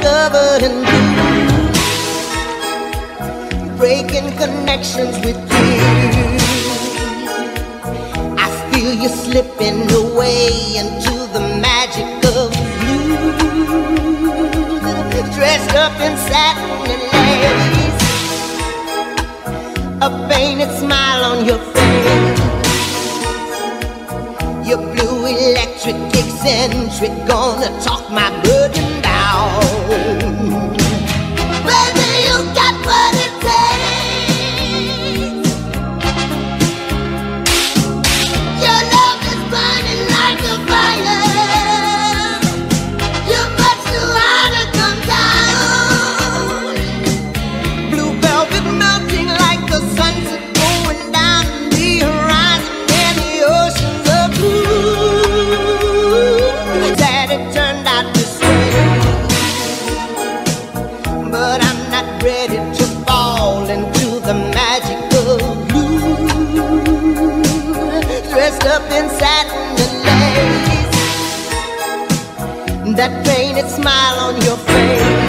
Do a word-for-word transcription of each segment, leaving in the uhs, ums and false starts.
covered in blue, breaking connections with you. I feel you slipping away into the magic of blue, dressed up in satin and lace, a painted smile on your face. You're blue, electric, eccentric, gonna talk my burden down. Baby, you got what it takes. Your love is burning like a fire. You're much too hard to come down. Blue velvet melting like the sunset going down the horizon and the oceans of blue. That it turned out this way, but I'm not ready to fall into the magic of blue, dressed up in satin and lace, that painted smile on your face.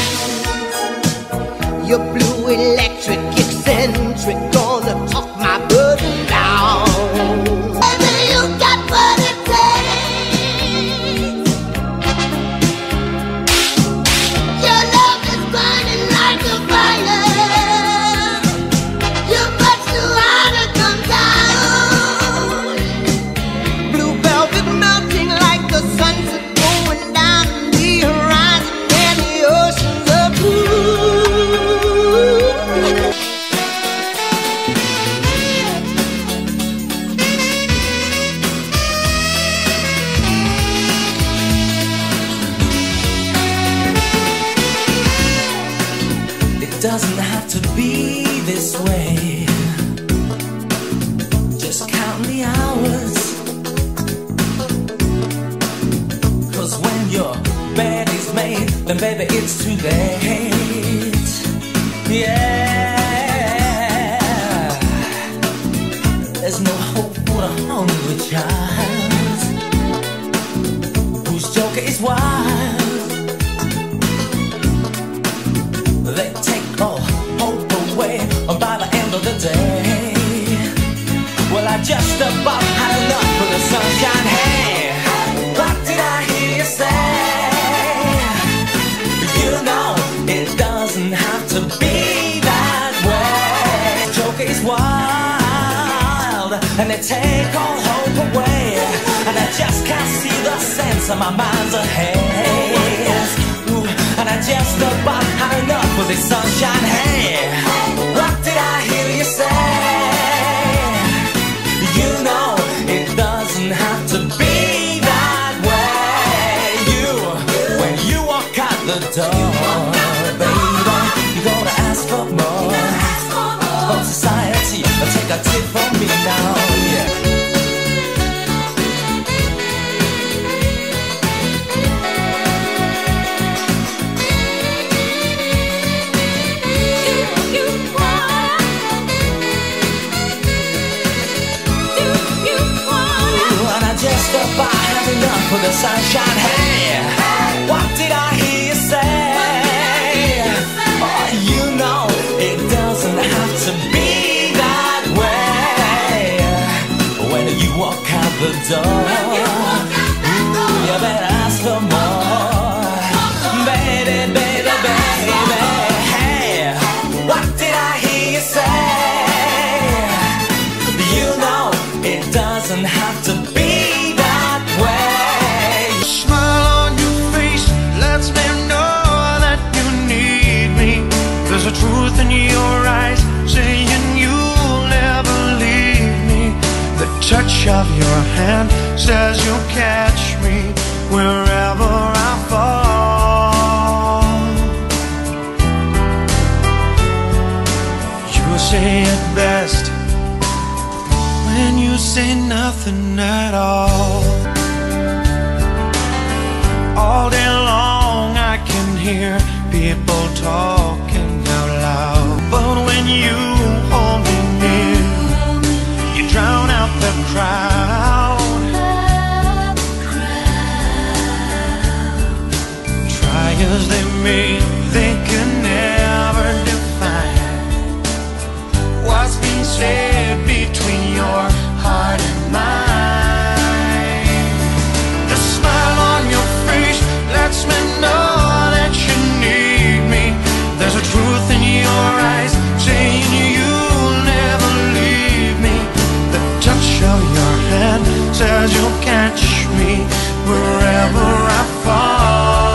You're blue, electric, eccentric, gonna talk my burden down. Baby, you got what it takes. Your love is burning like a fire. You're much too hard to come down. Blue velvet melting like the sunset going down the horizon and the oceans of blue. It doesn't have to be this way. Just count the hours, 'cause when your bed is made, then baby it's too late. Yeah, there's no hope for a hungry child whose joker is wild. They take all hope away by the end of the day. Well, I just about had enough of the sunshine. Hey, what did I hear you say? You know it doesn't have to be that way. Joker is wild and they take all hope away, and I just can't see the sense of my mind's ahead. Ooh, and I just about had enough of this sunshine. Hey, what did I hear you say? You know it doesn't have to be that way. You, when you walk out the door, baby, you're gonna ask for more. Oh, society, take a tip from me now, yeah. Just about had enough of the sunshine. Hey, what did I hear you say? Oh, you know it doesn't have to be that way. When you walk out the door, ooh, you better ask for more. Baby, baby, baby. Hey, what did I hear you say? You know it doesn't have to be. There's a truth in your eyes saying you'll never leave me. The touch of your hand says you'll catch me wherever I fall. You say it best when you say nothing at all. All day long I can hear people talking out loud, but when you hold me near, you drown out the crowd. Try as they me, they can never define what's being said between your heart and mine. The smile on your face lets me know that you need me. There's a truth in your eyes saying you'll never leave me. The touch of your hand says you'll catch me wherever I fall.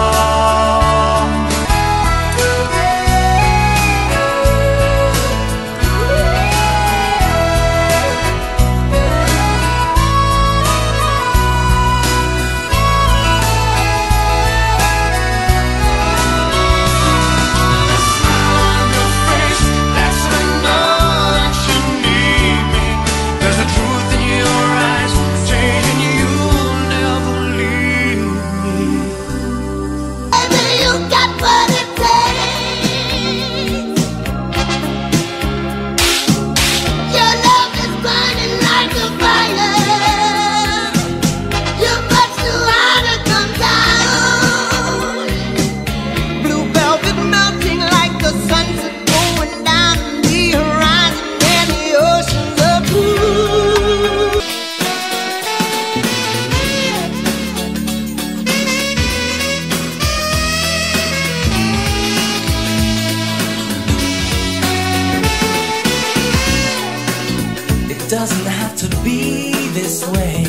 Doesn't have to be this way.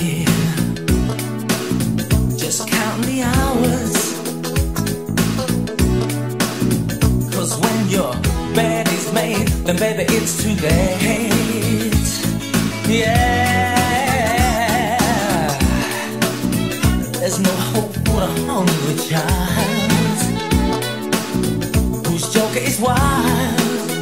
Just count the hours, 'cause when your bed is made, then baby it's too late. Yeah, there's no hope for a hungry child whose joker is wild.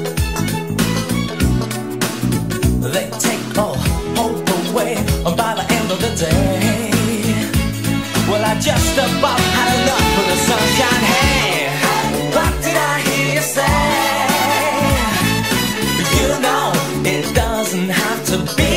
They take all hope away by the end of the day. Well, I just about had enough of the sunshine. Hey, what did I hear you say? You know, it doesn't have to be